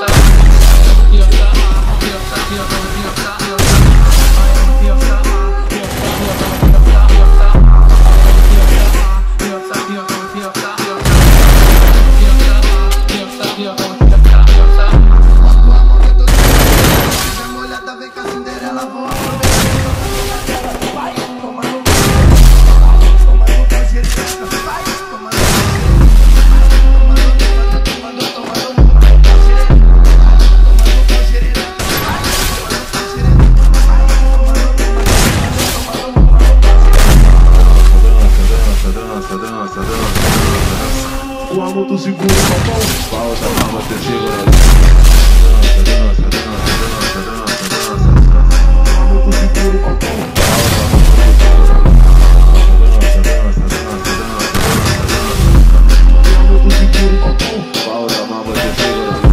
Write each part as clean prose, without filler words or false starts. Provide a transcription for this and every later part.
O amor do seguro, papão, pausa pra você segurar. Dança, dança, dança, dança, dança, dança. O amor do seguro, papão, pausa pra você segurar. Dança, dança, dança, dança, dança. O amor do seguro, papão, pausa pra você segurar.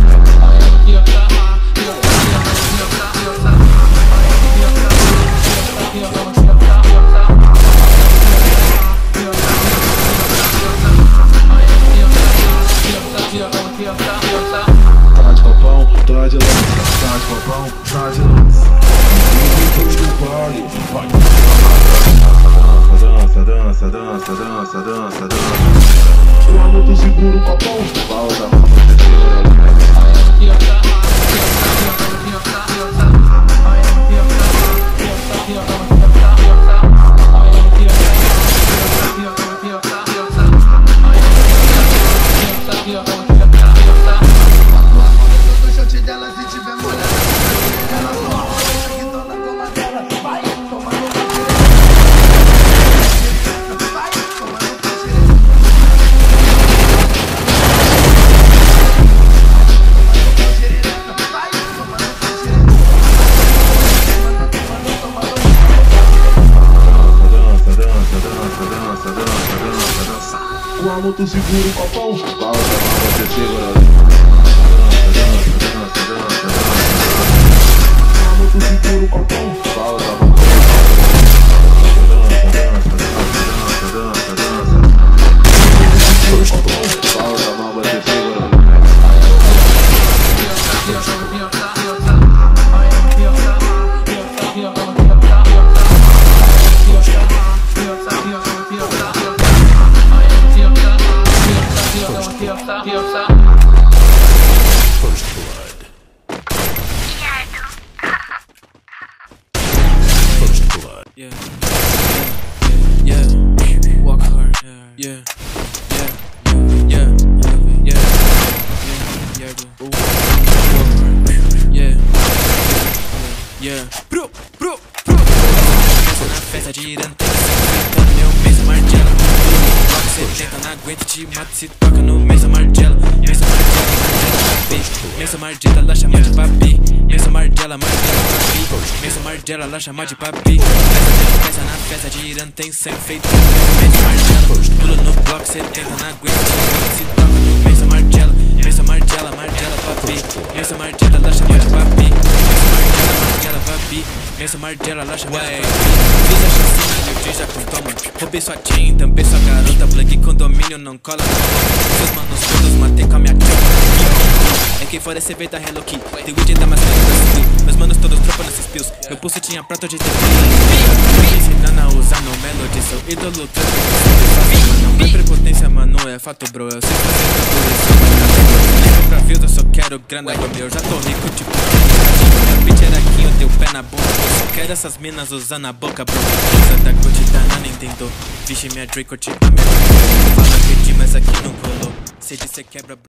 Tá de copão, tá de lança, tá de copão, tá de lança. Dança, dança, dança, dança, dança, dança. O amor do seguro, copão, pausa pra você segurar. O amor do seguro, copão, pausa pra você segurar. Dança, dança, dança, dança. O amor do seguro, copão, pausa pra você segurar. Dança, dança, dança, dança, dança. Pausa pra você segurar. First blood. First blood. Yeah. Walk hard. Yeah. Pro. Na festa de Irã tem que meu mesmo martelo. Você tenta, não aguenta, te mata se toca no mesmo martelo. Mesmo martelo, ela chama de papi. Mesmo martelo, papi. Mesmo martelo, ela chama de papi. Festa na festa de Irã tem sempre feito mesmo martelo. Pula no bloco, você tenta, não aguenta, te mata se toca no mesmo martelo. Mesmo martelo, papi. Mesmo martelo, ela chama de papi. Mesmo martelo, ela chama de papi. Fiz a chacina e o DJ com toma. Roubei sua chain, tampei sua garota. Plug condomínio, não cola na boca. Seus manos todos matei com a minha chama. É quem fora esse veio da Hello Kitty. Tem vídeo da mais grande. Meus manos todos dropam nesses pills. Meu pulso tinha prato de TV. Me ensinando a usar no Melody. Seu ídolo tanto. Não é prepotência, mano, é fato, bro. Eu sei fazer tudo isso. Pra views eu só quero grana, meu. Já tô rico, tipo. Meu bitch era aqui, eu tenho o pé na bunda. Eu só quero essas minas usando a boca, bro. Usa da curtida na Nintendo. Vixe, minha Draco te amei. Fala que mas aqui não rolou. Cê disse quebra, bro.